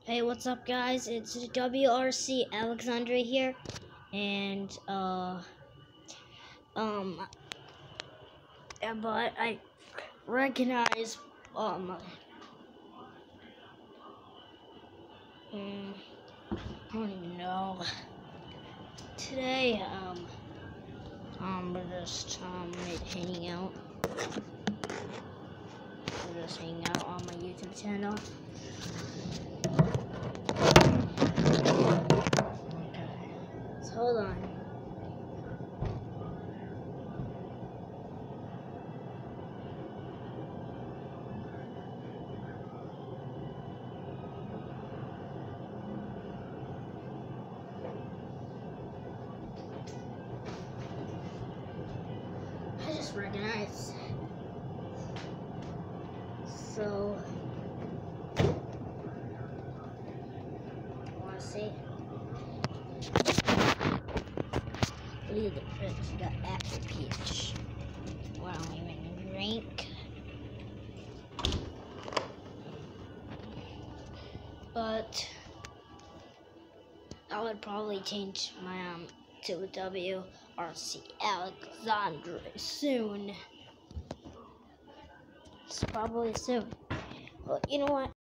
Hey, what's up, guys? It's WRC Alexandre here, and but I recognize I don't even know. Today we're just hanging out. We're just hanging out on my YouTube channel. So hold on. I just recognized. So, wanna see? Look at the fruits. You got apple peach. Well, I don't even drink. But I would probably change my to WRC Alexandre soon. It's probably soon. But you know what?